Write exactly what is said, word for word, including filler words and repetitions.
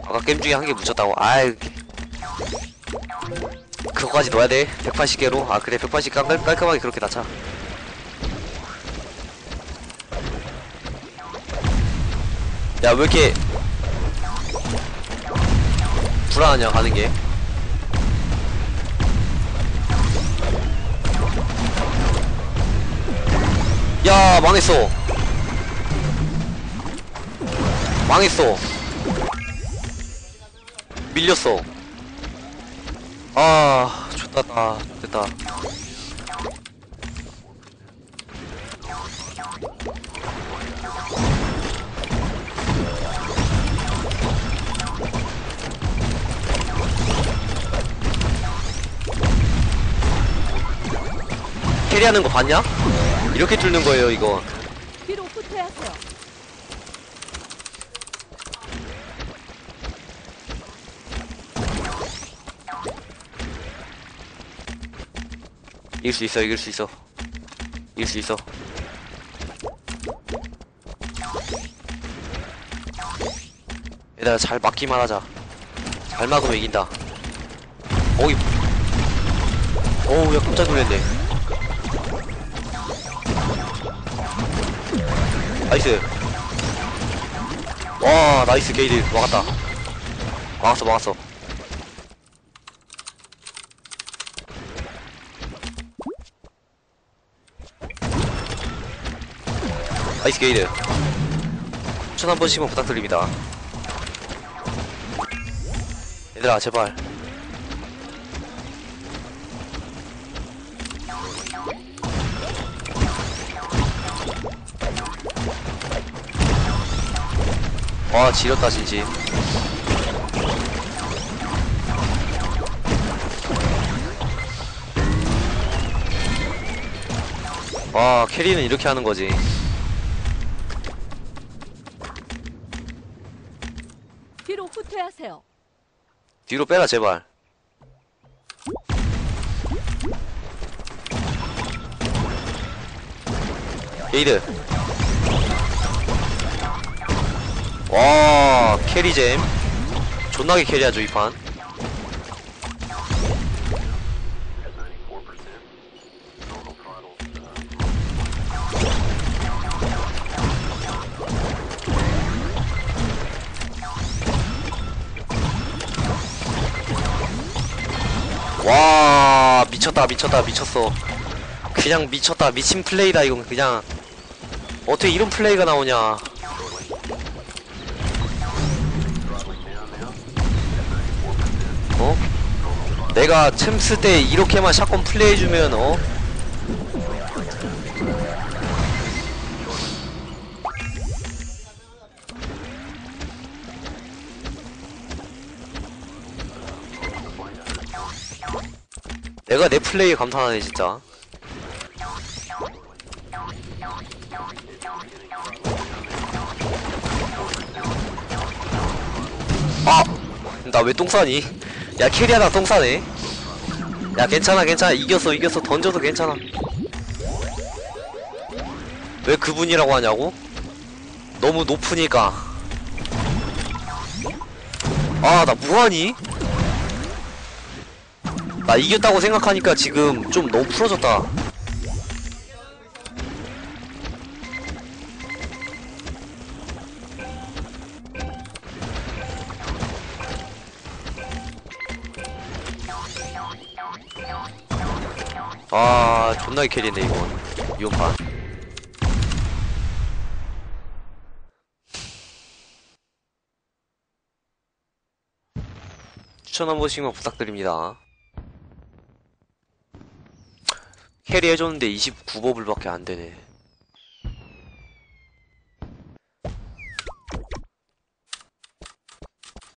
아까 게임 중에 한 개 묻혔다고. 아이, 그거까지 넣어야 돼. 백팔십 개로. 아 그래, 백팔십 개 깔, 깔끔하게 그렇게 낮춰. 야, 왜 이렇게 불안하냐 가는 게. 야, 망했어. 망했어. 밀렸어. 아, 좋다. 됐다. 캐리하는 거 봤냐? 이렇게 뚫는 거예요, 이거. 뒤로 후퇴하세요. 이길 수 있어, 이길 수 있어. 이길 수 있어. 얘들아, 잘 막기만 하자. 잘 막으면 이긴다. 어이. 어우, 야, 깜짝 놀랐네. 나이스. 와, 나이스 게이드. 막았다. 막았어, 막았어. 나이스 게이드. 추천 한 번씩만 부탁드립니다. 얘들아, 제발. 와, 지렸다 진지. 와, 캐리는 이렇게 하는 거지. 뒤로 후퇴하세요. 뒤로 빼라 제발. 게이드. 와, 캐리잼. 존나게 캐리하죠 이판. 와, 미쳤다 미쳤다 미쳤어. 그냥 미쳤다. 미친 플레이다 이건. 그냥 어떻게 이런 플레이가 나오냐. 어? 내가 챔스 때 이렇게만 샷건 플레이해주면 어? 내가 내 플레이에 감탄하네 진짜. 아! 나 왜 똥싸니? 야, 캐리하다 똥싸네. 야, 괜찮아 괜찮아. 이겼어 이겼어. 던져도 괜찮아. 왜 그분이라고 하냐고? 너무 높으니까. 아, 나 뭐하니? 나 이겼다고 생각하니까 지금 좀 너무 풀어졌다. 아, 존나게 캐리네 이건. 이번판 추천 한 번씩만 부탁드립니다. 캐리 해줬는데 이십구 버블밖에 안되네.